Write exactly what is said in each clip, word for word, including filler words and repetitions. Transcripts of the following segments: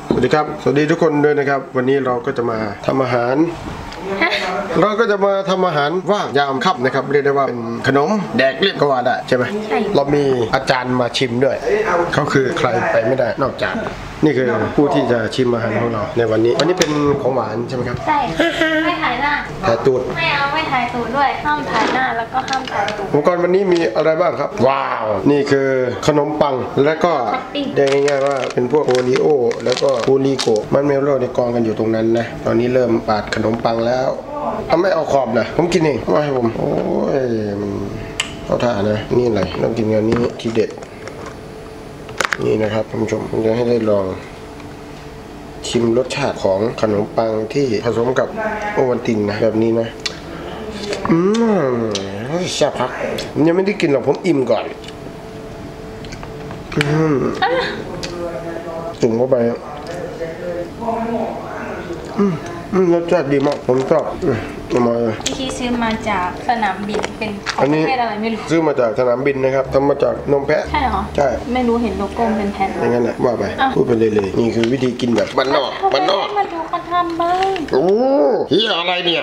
สวัสดีครับสวัสดีทุกคนด้วยนะครับวันนี้เราก็จะมาทำอาหารเราก็จะมาทำอาหารว่างยามค่ำนะครับเรียกได้ว่าเป็นขนมแดกเรียกก็ว่าได้ใช่ไหมเรามีอาจารย์มาชิมด้วยเขาคือใครไปไม่ได้นอกจากนี่คือผู้ที่จะชิมอาหารของเราในวันนี้วันนี้เป็นของหวานใช่ไหมครับใช่ไม่ถ่ายหน้าถ่ายตูดไม่เอาไม่ถ่ายตูดด้วยห้ามถ่ายหน้าแล้วก็ห้ามถ่ายตูดอุปกรณ์วันนี้มีอะไรบ้างครับว้าวนี่คือขนมปังแล้วก็เรียกง่ายๆว่าเป็นพวกโอรีโอแล้วก็โอรีโกมันเมลโล่ในกองกันอยู่ตรงนั้นนะตอนนี้เริ่มปาดขนมปังแล้วเอาไม่เอาขอบนะผมกินเองไม่ให้ผมโอ้ยมันเอาถ่านะนี่อะไรต้องกินกันนี้ทีเด็ดนี่นะครับท่านผู้ชมผมจะให้ได้ลองชิมรสชาติของขนมปังที่ผสมกับโอวัลตินนะแบบนี้นะอืมแซ่บพักยังไม่ได้กินหรอกผมอิ่มก่อนอืมจุ่มเข้าไปอืมรสชาติดีมากผมชอบเอามาเลยที่คีซื้อมาจากสนามบินเป็นของประเทศอะไรไม่รู้ซื้อมาจากสนามบินนะครับทำมาจากนมแพะใช่เหรอใช่ไม่รู้เห็นโลโก้เป็นแผ่นอย่างนั้นแหละว่าไปพูดไปเลยเลยนี่คือวิธีกินแบบบ้านนอกบ้านนอกมาดูเขาทำบ้างโอ้เฮียอะไรเนี่ย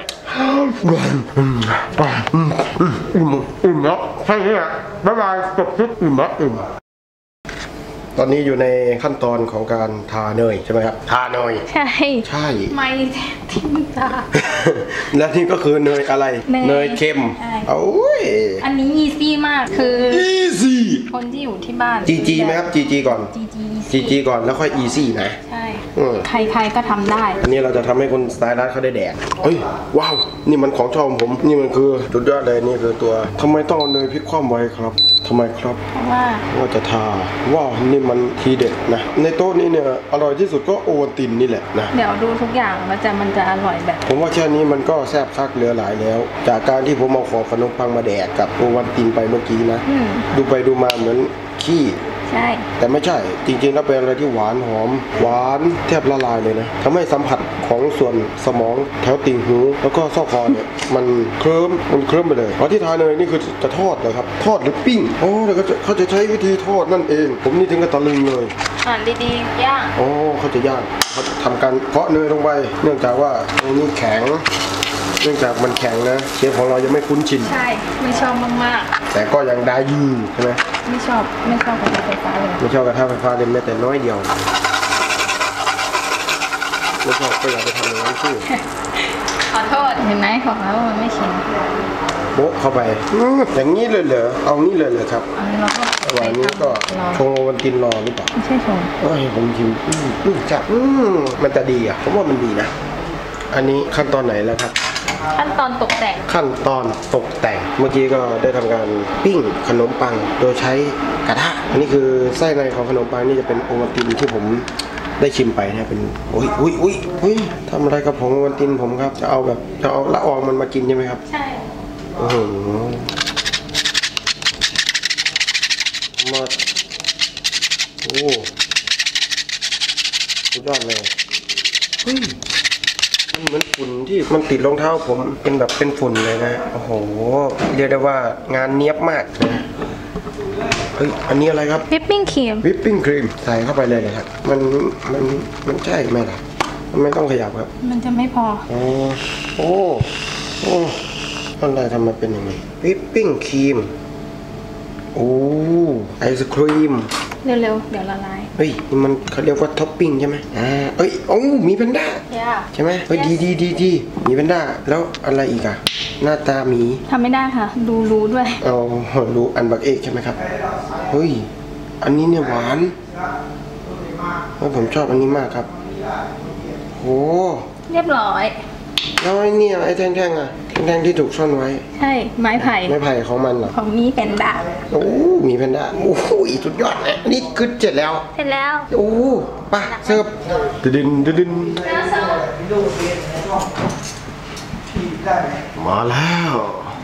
อิ่มอิ่มแล้วใช่เนี่ยบ๊ายบายจบคลิปอิ่มแล้วอิ่มตอนนี้อยู่ในขั้นตอนของการทาเนยใช่ไหมครับทาเนยใช่ใช่ไม่ทิ้งตาและนี่ก็คือเนยอะไรเนยเค็มโอ้ยอันนี้อีซี่มากคืออีซี่คนที่อยู่ที่บ้านจีจีไหมครับจีจีก่อนจีจีจีจีก่อนแล้วค่อยอีซี่นะใช่ใครๆก็ทำได้อันนี้เราจะทำให้คนสไตล์ร้านเขาได้แดกเฮ้ยว้าวนี่มันของชอบผมนี่มันคือสุดยอดเลยนี่คือตัวทำไมต้องเอาเนยพริกคว่ำไว้ครับทำไมครับเพราะว่าว่าจะทาว้าวนี่มันทีเด็ดนะในโต๊ะนี้เนี่ยอร่อยที่สุดก็โอวัลตินนี่แหละนะเดี๋ยวดูทุกอย่างแล้วจะมันจะอร่อยแบบผมว่าแค่นี้มันก็แซ่บคักเหลือหลายแล้วจากการที่ผมเอาของขนมปังมาแดกกับโอวัลตินไปเมื่อกี้นะดูไปดูมาเหมือนขี้ใช่แต่ไม่ใช่จริงๆแล้วเป็นอะไรที่หวานหอมหวานแทบละลายเลยนะทำให้สัมผัสของส่วนสมองแถวติ่งหูแล้วก็ซอกคอเนี่ยมันเคลิ้มมันเคลิ้มไปเลยเพราะที่ทานเลยนี่คือจะทอดเหรอครับทอดหรือปิ้งโอ้เดี๋ยวเขาจะใช้วิธีทอดนั่นเองผมนี่ถึงกับตะลึงเลยอ่านดีๆย่างโอ้เขาจะย่างเขาทำการเพาะเนยลงไปเนื่องจากว่าตรงนี้แข็งเนื่องจากมันแข็งนะเชฟของเรายังไม่คุ้นชินใช่ไม่ชอบมากๆแต่ก็ยังได้ยืนใช่ไหมไม่ชอบไม่ชอบกระทะไฟฟ้าเลยไม่ชอบกระทะไฟฟ้าเลยแม้แต่น้อยเดียวไม่ชอบก็อย่าไปทำอย่างนั้นสิขอโทษเห็นไหมบอกแล้วมันไม่ชินโบ๊ะเข้าไปอย่างนี้เลยเหรอเอานี่เลยเหรอครับวันนี้ก็ชงวันกินรอหรือเปล่าไม่ใช่ชงเฮ้ยผมชิมอืมจับอืมมันจะดีอ่ะผมว่ามันดีนะอันนี้ขั้นตอนไหนแล้วครับขั้นตอนตกแต่งขั้นตอนตกแต่งเมื่อกี้ก็ได้ทำการปิ้งขนมปังโดยใช้กระทะอันนี้คือไส้ในของขนมปังนี่จะเป็นโอวัลตินที่ผมได้ชิมไปนะเป็นอุ้ยอุ้ยอุ้ยอุ้ยทำอะไรกับผงโอวัลตินผมครับจะเอาแบบจะเอาละอองมันมากินใช่ไหมครับใช่โอ้โหมาโอ้สุดยอดเลยเฮ้ยมันเหมือนฝุ่นที่มันติดรองเท้าผมเป็นแบบเป็นฝุ่นเลยนะโอ้โหเรียกได้ว่างานเนียบมากนะเฮ้ยอันนี้อะไรครับวิปปิ้งครีมวิปปิ้งครีมใส่เข้าไปเลยนะครับมันมันมันใช่ไหมล่ะมันไม่ต้องขยับครับมันจะไม่พอโอ้โอ้โอ้อะไรทำมาเป็นอย่างนี้วิปปิ้งครีมโอ้ไอศครีมเร็วๆเดี๋ยวละลายเฮ้ยนี่มันเขาเรียกว่าท็อปปิ้งใช่ไหมอ่าเอ้ยโอ้มีแพนด้าใช่ไหมเฮ้ยดีดีดีดีมีแพนด้าแล้วอะไรอีกอะหน้าตาหมีทำไม่ได้ค่ะดูรู้ด้วยเอาดูอันบักเอกใช่ไหมครับเฮ้ยอันนี้เนี่ยหวานผมชอบอันนี้มากครับโอ้เรียบร้อยแล้วไอ้เนี่ยไอ้แท่งๆอะแท่งๆที่ถูกซ่อนไว้ใช่ไม้ไผ่ไม้ไผ่ของมันเหรอของมีแพนด้าโอ้มีแพนด้าโอ้โหสุดยอดเลยนี่คือเสร็จแล้วเสร็จแล้วโอ้ป่ะเสิร์ฟดินดินมาแล้ว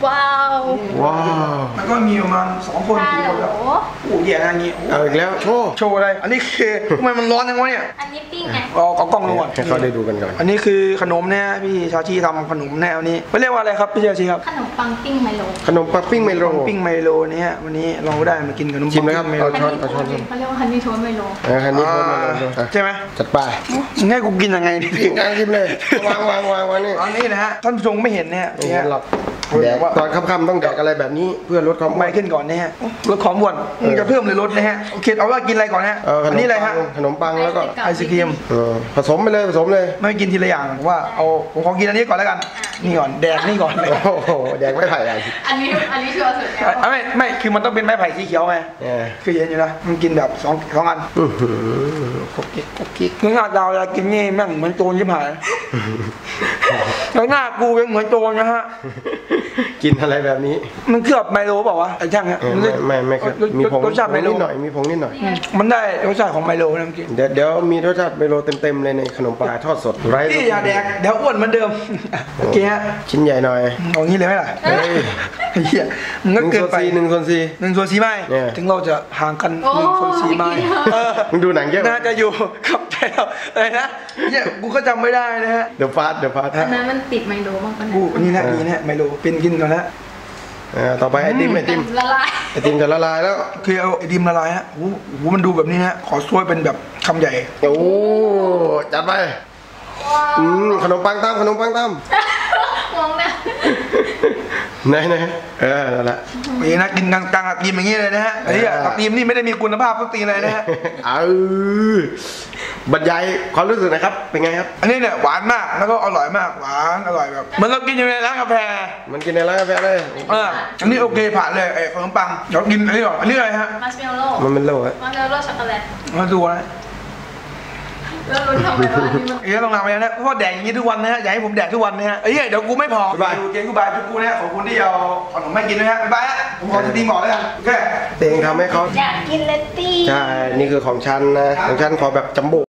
ว้าวว้าวแล้วก็มีประมาณสองคนฮัสี่ลคนโหลแล้วโอ้โหแย่นะงี้โอ้โหเอาอีกแล้วโชว์โชว์อะไรอันนี้คือทำไมมันร้อนจังวะเนี่ยอันนี้ปิ้งไงเอาเอากล้องลงก่อนให้เขาได้ดูกันก่อนอันนี้คือขนมเนี่ยพี่ชาชีทำขนมแนวนี้ไม่เรียกว่าอะไรครับพี่ชาชีครับขนมปังปิ้งไมโลขนมปังปิ้งไมโลปิ้งไมโลเนี่ยวันนี้เราได้มากินขนมชิมเลยครับปิ้งไมโลเอาช้อนเอาช้อนเขาเรียกว่าฮันนี่โทสต์ไมโลอ่าอันนี้คนมาโลดูอ่ะใช่ไหมจัดไปมึงให้กูกินยังไงดิกินกลางกินเลย วางวางวางวางนี่อันนี้นะฮะท่านผู้ชมไม่เห็นเนี่ยไม่เนี่เห็ยนหรอกแดกตอนค่ำๆต้องแดกอะไรแบบนี้เพื่อลดความอ้ไม่วนขึ้นก่อนนะฮะลดความอ้วนมึงจะเพิ่มหรือลดนะฮะโอเคเอาว่ากินอะไรก่อนฮะเออขอันนมนี้อะไรปัฮะงขนมปังแล้วก็ไอศครีมเออผสมไปเลยผสมเลยไม่กินทีละอย่างว่าเอาผมขอกินอันนี้ก่อนแล้วกันนี่ก่อนแดกนี่ก่อนเลยโอ้โหแดกไม่ไผ่ใหญ่อันนี้อันนี้ชัวร์สุดแล้วอ่ะไม่ไม่คือมันต้องเป็นไม้ไผ่สีเขียวไงเนี่ยคือเย็นอยู่นะมันกินแบบสองสองอันอื้อหือกุ๊กกิ๊กกุ๊กกิ๊กเนื้อดาวเวลากินนี่แม่งเหมือนโจรชิบหายแล้วหน้ากูยังเหมือนโจรนะฮะกินอะไรแบบนี้มันเคลือบไมโลเปล่าวะไอ้ช่างเนี่ยเออไม่ไม่ไม่ครับรสมีผงรสชาติไมโลนิดหน่อยมีผงนิดหน่อยมันได้รสชาติของไมโลนะเมื่อกี้เดี๋ยวเดี๋ยวมีรสชาติไมโลเต็มๆเลยในขนมปลาทอดสดไร้พี่อย่าแดกเดี๋ยวอ้วนเหมือนเดิมโอเคฮะชิ้นใหญ่หน่อยเอางี้เลยไหมล่ะเฮ้ยไอ้เหี้ยมันหก็นึ่งเกินส่วนไปสี่หนึ่งส่วนสี่หนึ่งส่วนสี่ไม้เนี่ยถึงเราจะห่างกันหนึ่งส่วนสี่ไม้เออมึงดูหนังเยอะน่าจะอยู่กับใจเราเลยนะเนี่ยกูก็จำไม่ได้นะฮะเดี๋ยวฟาดเดี๋ยวฟาดอันนั้นมันติดไมโลมากกว่ากูนี่นะนี่นะไมโลเป็นกินก่อนนะอ่าต่อไปไอติมไอติมละลายไอติมจะละลายแล้วคือเอาไอติมละลายฮะโอ้โหมันดูแบบนี้ฮะขอช่วยเป็นแบบคำใหญ่โอ้จัดไปอืมขนมปังตามขนมปังตามมองหน้าไหนไหนเออนั่นแหละนี่นะกินกลางกลางๆกับตีมอย่างนี้เลยนะฮะไอ้เนี่ยกับตีมนี่ไม่ได้มีคุณภาพสักตีเลยนะฮะเออบรรยายความรู้สึกหนะครับเป็นไงครับอันนี้เนี่ยหวานมากแล้วก็อร่อยมากหวานอร่อยแบบเหมือนเรากินอยู่ในร้านกาแฟมันกินในร้านกาแฟเลยเอออันนี้โอเคผ่านเลยไอ้ขนมปังเดี๋ยวกินอันนี้ก่อนอันนี้อะไรฮะมัสเมลโล่มันเป็นโลอะมัสเมลโล่ช็อกโกแลตมาดูนะแล้วรู้ทำไมว่าอันนี้มันเอ้ยต้องทำไปนะเพราะว่าแดกอย่างนี้ทุกวันนะฮะอยากให้ผมแดกทุกวันนะฮะไอ้เหี้ยเดี๋ยวกูไม่พอบ๊ายบายดูเกมกูบายทุกกูนะฮะขอบคุณที่เอาขนมให้กินด้วยฮะบ๊ายบายฮะผมขอสตรีมก่อนแล้วกันโอเคเตงทำให้เขาอยากกินเลตตี้ใช่ นี่คือของฉันนะ ของฉันขอแบบจัมโบ้